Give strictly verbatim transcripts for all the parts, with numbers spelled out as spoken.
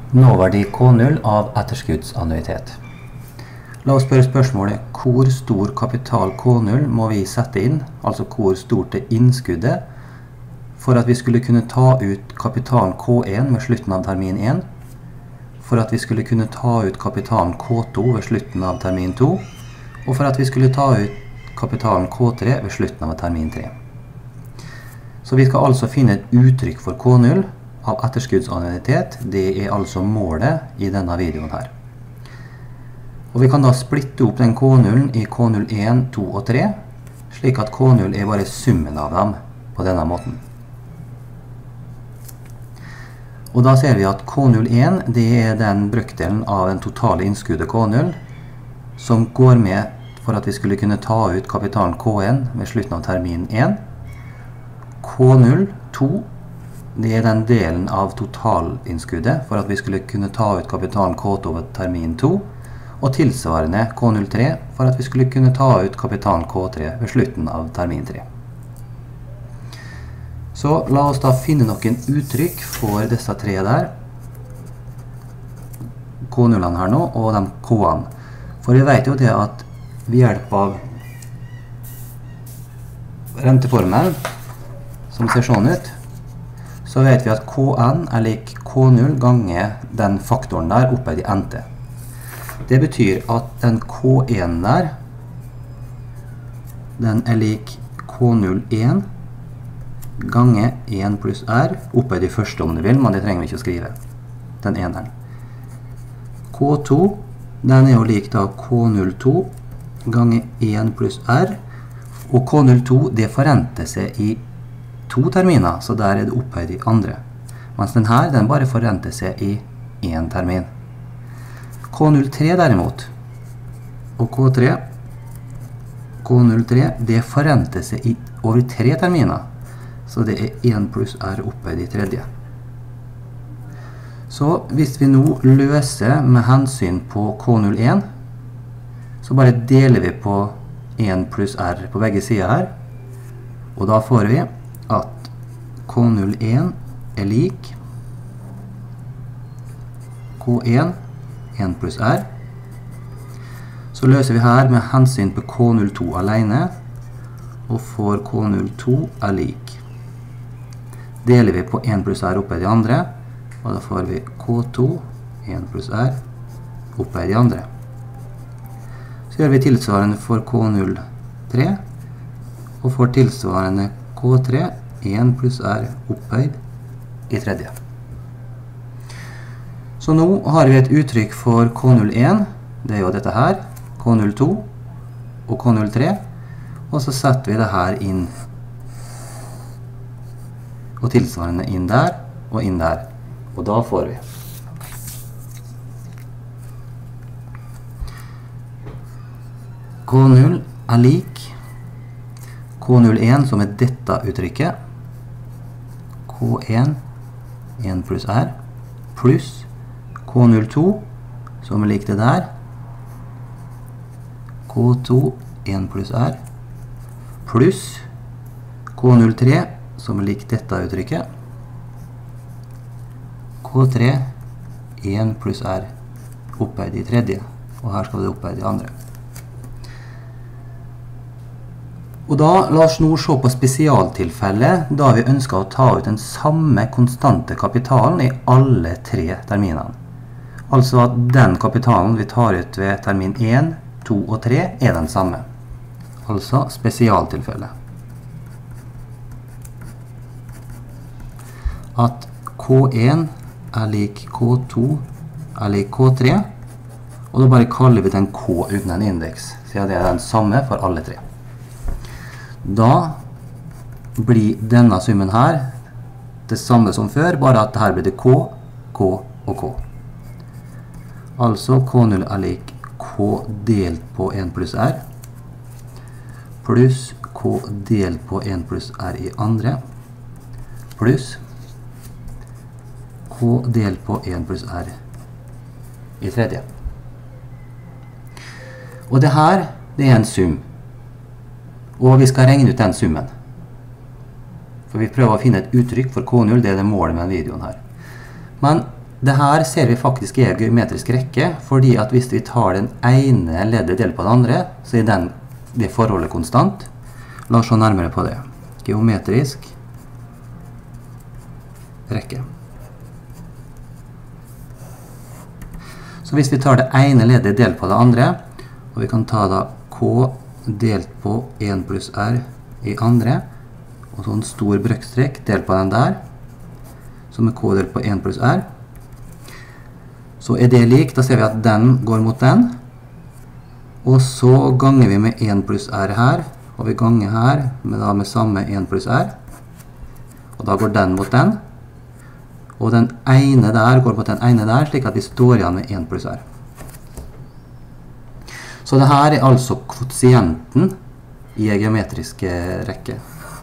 Nåverdi K null av etterskuddsannuitet. La oss spørre spørsmålet hvor stor kapital K null må vi sette inn, altså hvor stort er innskuddet, for at vi skulle kunne ta ut kapitalen K en ved slutten av termin en, for at vi skulle kunne ta ut kapitalen K to ved slutten av termin to, og for at vi skulle ta ut kapitalen K tre ved slutten av termin tre. Så vi skal altså finne et uttrykk for K null av etterskuddsannuitet. Det er altså målet i denne videoen her. Og vi kan da splitte opp den K null i K null en, to og tre, slik at K null er bare summen av dem på denne måten. Og da ser vi at K null en, det er den brøkdelen av den totale innskuddet K null, som går med for at vi skulle kunne ta ut kapitalen K en ved slutten av termin en. K null to, det er den delen av totalinnskuddet for at vi skulle kunne ta ut kapitalen K to ved termin to, og tilsvarende K null tre for at vi skulle kunne ta ut kapitalen K tre ved slutten av termin tre. Så la oss da finne noen uttrykk for disse tre der, K nullene her nå, og de K-ene. For vi vet jo det at ved hjelp av renteformelen, som ser sånn ut, så vet vi at K n er lik K null ganger den faktoren der oppe i ente. Det betyr at den K en der, den er lik K null en ganger en pluss R, oppe i de første om du vil, men det trenger vi ikke å skrive, den eneren. K to, den er jo lik da K null to ganger en pluss R, og K null to det forrenter seg i to terminer, så der er det opphøyd i andre. Mens den her, den bare forrenter seg i en termin. K null tre derimot, og K tre, K null tre, det forrenter seg i over tre terminer, så det er en pluss R opphøyd i tredje. Så hvis vi nå løser med hensyn på K null en, så bare deler vi på en pluss R på begge sider her, og da får vi at K null en er lik K en, en pluss R. Så løser vi her med hensyn på K null to alene, og får K null to er lik. Deler vi på en pluss R oppe i de andre, og da får vi K to, en pluss R, oppe i de andre. Så gjør vi tilsvarende for K null tre, og får tilsvarende K tre, en pluss R opphøyd i tredje. Så nå har vi et uttrykk for K null en, det er jo dette her, K null to og K null tre, og så setter vi det her inn, og tilsvarende inn der, og inn der, og da får vi K null er lik K null en, som er dette uttrykket, K en, en pluss R, pluss K null to, som er lik det der, K to, en pluss R, pluss K null tre, som er lik dette uttrykket, K tre, en pluss R, opphøyd i tredje, og her skal det opphøyd i andre. Og da, la oss nå se på spesialtilfellet, da vi ønsker å ta ut den samme konstante kapitalen i alle tre terminene. Altså at den kapitalen vi tar ut ved termin en, to og tre er den samme. Altså spesialtilfellet. At K en er lik K to er lik K tre, og da bare kaller vi den K uten en indeks, siden det er den samme for alle tre. Da blir denne summen her det samme som før, bare at her blir det K, K og K. Altså K null er lik K delt på en pluss R, pluss K delt på en pluss R i andre, pluss K delt på en pluss R i tredje. Og det her, det er en sum. Og vi skal regne ut den summen. For vi prøver å finne et uttrykk for K null, det er det målet med videoen her. Men det her ser vi faktisk i en geometrisk rekke, fordi at hvis vi tar den ene leddet delt på det andre, så er den, det forholdet konstant. La oss se nærmere på det. Geometrisk rekke. Så hvis vi tar det ene leddet delt på det andre, og vi kan ta da K delt på en pluss R i andre, og så en stor brøkstrekk delt på den der, som er K delt på en pluss R, så er det lik, da ser vi at den går mot den, og så ganger vi med en pluss R her, og vi ganger her med, da, med samme en pluss R, og da går den mot den, og den ene der går mot den ene der, slik at vi står igjen med en pluss R. Så det her er altså kvotienten i en geometrisk rekke.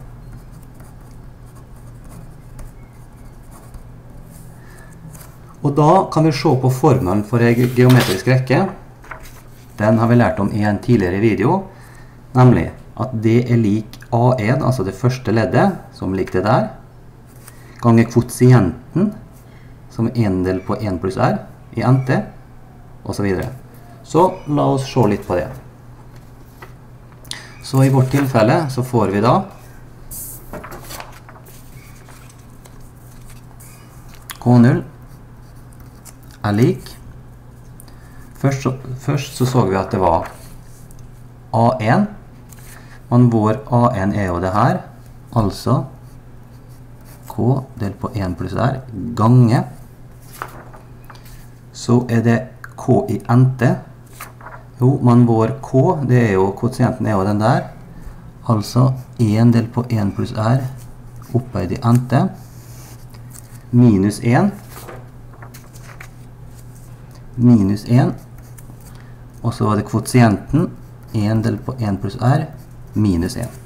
Og da kan vi se på formelen for en geometrisk rekke. Den har vi lært om i en tidligere video, nemlig at det er lik A en, altså det første leddet, som lik det der, ganger kvotienten, som er en del på en pluss R, i nt, og så videre. Så la oss se litt på det. Så i vårt tilfelle så får vi da K null er lik. Først så, først så så vi at det var A en, men vår A en er jo det her, altså K delt på en pluss R gange, så er det K i nt. Jo, men vår K, det er jo, koeffisienten er jo den der, altså en delt på en pluss R opphøyd i nt, minus en, minus en, og så var det koeffisienten en delt på en pluss R minus en.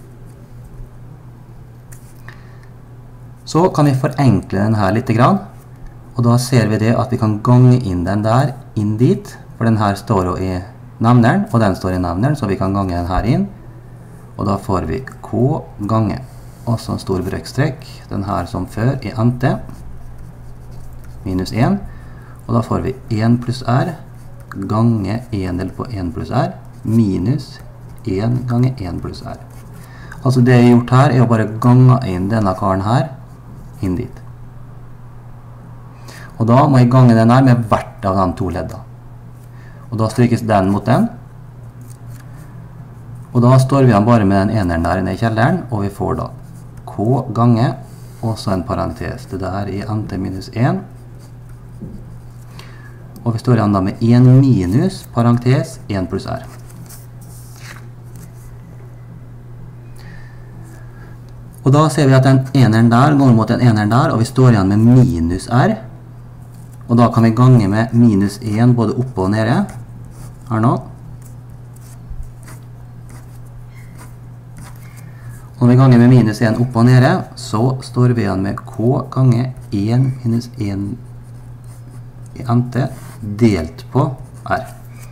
Så kan vi forenkle den her litt grann, og da ser vi det at vi kan gange inn den der, inn dit, for den her står jo i nevneren, og den står i nevneren, så vi kan gange den her inn, og da får vi K gange, også en stor brøkstrekk, den her som før i nt, minus en, og da får vi en pluss R, gange en del på en pluss R, minus en gange en pluss R. Altså det jeg har gjort her er å bare gange inn denne karen her, inn dit. Og da må jeg gange den her med hvert av de to leddene. Og da strykes den mot den. Og da står vi bare med den eneren der inne i kjelleren, og vi får da K gange, og så en parentes. Det der i nt minus en. Og vi står igjen da med en minus, parentes, en pluss R. Og da ser vi at den eneren der går mot den eneren der, og vi står igjen med minus R. Og da kan vi gange med minus en både oppe og nede. Her nå. Og når vi ganger med minus en oppe og nede, så står vi igjen med K gange en minus en i nt delt på R.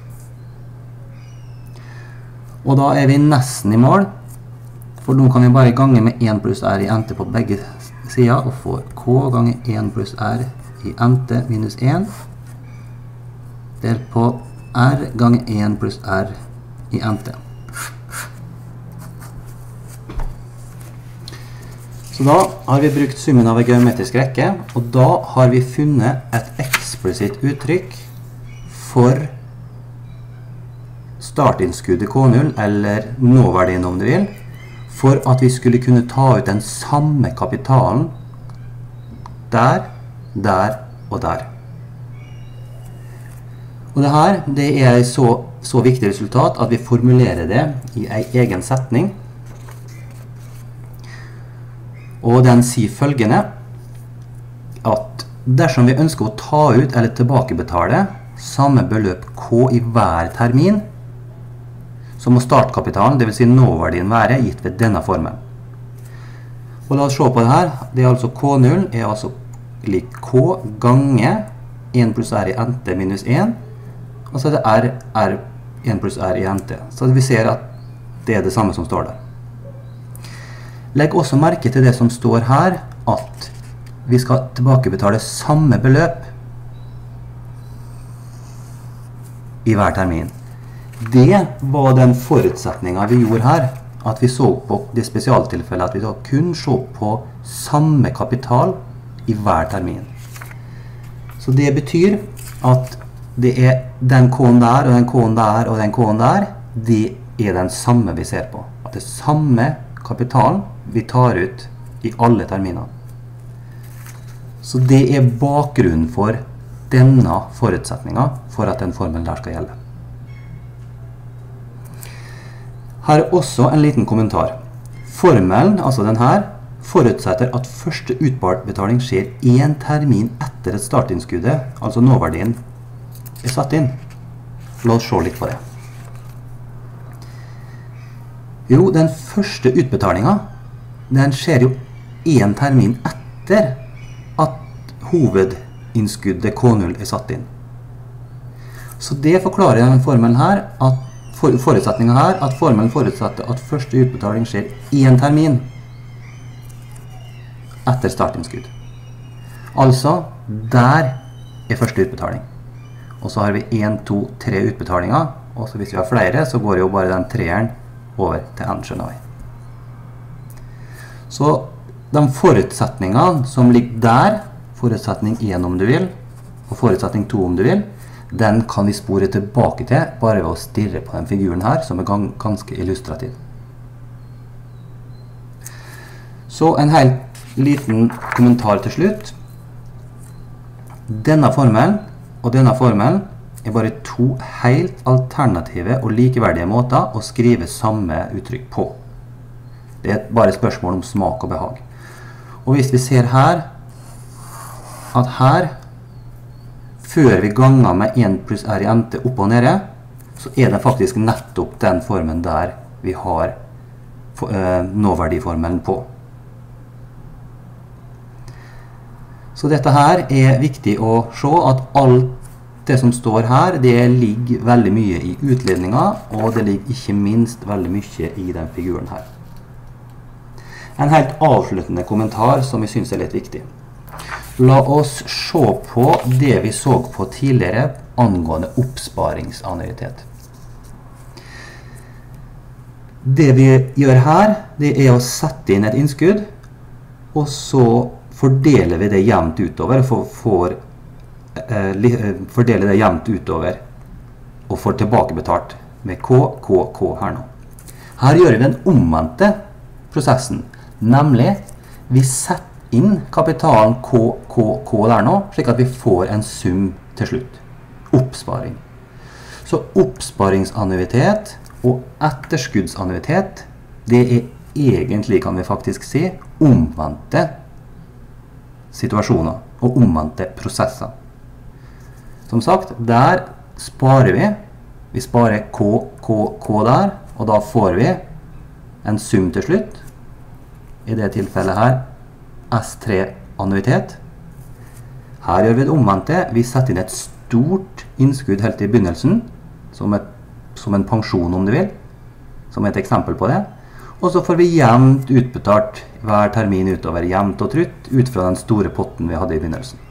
Og da er vi nesten i mål, for nå kan vi bare gange med en pluss R i nt på begge sider, og får K gange en pluss R i nt minus en, delt på R gange en pluss R i nt. Så da har vi brukt summen av en geometrisk rekke, og da har vi funnet et eksplisitt uttrykk for startinnskuddet K null, eller nåverdien om du vil, for at vi skulle kunne ta ut den samme kapitalen der, der og der. Og det her, det er et så, så viktig resultat at vi formulerer det i en egen setning. Og den sier følgende, at dersom vi ønsker å ta ut eller tilbakebetale samme beløp K i hver termin, så må startkapitalen, det vil si nåverdien, være gitt ved denne formen. Og la oss se på det her. Det er altså K null er altså lik K gange en pluss R i nt minus en, og så er det R, R, en pluss R i nt. Så vi ser at det er det samme som står der. Legg også merke til det som står her, at vi skal tilbakebetale samme beløp i hver termin. Det var den forutsetningen vi gjorde her, at vi så på det spesialtilfellet, at vi da kun så på samme kapital i hver termin. Så det betyr at det er den K-en der, og den K-en der, og den K-en der, det er den samme vi ser på. At det er samme kapitalen vi tar ut i alle terminer. Så det er bakgrunnen for denne forutsetningen for at den formelen der skal gjelde. Her er også en liten kommentar. Formelen, altså den her, forutsetter at første utbetaling skjer en termin etter et startinnskuddet, altså nåverdien, er satt inn. La oss se litt på det. Jo, den første utbetalingen, den skjer jo en termin etter at hovedinnskuddet K null er satt inn. Så det forklarer den formelen her, at for, forutsetningen her, at formelen forutsetter at første utbetaling skjer en termin etter startinnskudd. Altså, der er første utbetaling. Og så har vi en, to, tre utbetalinger, og så hvis vi har flere, så går jo bare den treeren over til n, skjønner vi. Så de forutsetningene som ligger der, forutsetning én om du vil, og forutsetning to om du vil, den kan vi spore tilbake til bare ved å stirre på den figuren her, som er ganske illustrativ. Så en helt liten kommentar til slutt. Denne formelen og denne formelen er bare to helt alternative og likeverdige måter å skrive samme uttrykk på. Det er bare et spørsmål om smak og behag. Og hvis vi ser her, at her, før vi ganger med en pluss r i ente opp og nede, så er det faktisk nettopp den formen der vi har nåverdiformelen på. Så dette her er viktig å se at alt det som står her, det ligger veldig mye i utledningen, og det ligger ikke minst veldig mye i den figuren her. En helt avsluttende kommentar som vi synes er litt viktig. La oss se på det vi så på tidligere angående oppsparingsannuitet. Det vi gjør her, det er å sette inn et innskudd, og så fordeler vi det jevnt utover, for, for, eh, fordeler det jevnt utover, og får tilbakebetalt med K, K, K her nå. Her gjør vi den omvendte prosessen, nemlig vi setter inn kapitalen K, K, K der nå, slik at vi får en sum til slutt. Oppsparing. Så oppsparingsannuitet og etterskuddsannuitet, det er egentlig, kan vi faktisk si, omvendte situasjoner og omvendte prosesser. Som sagt, der sparer vi. Vi sparer K, K, K der, og da får vi en sum til slutt. I det tilfellet her, S tre annuitet. Her gjør vi det omvendte. Vi setter inn et stort innskudd helt i begynnelsen, som, et, som en pensjon om du vil, som et eksempel på det. Og så får vi jevnt utbetalt hver termin utover, jevnt og trutt, ut fra den store potten vi hadde i begynnelsen.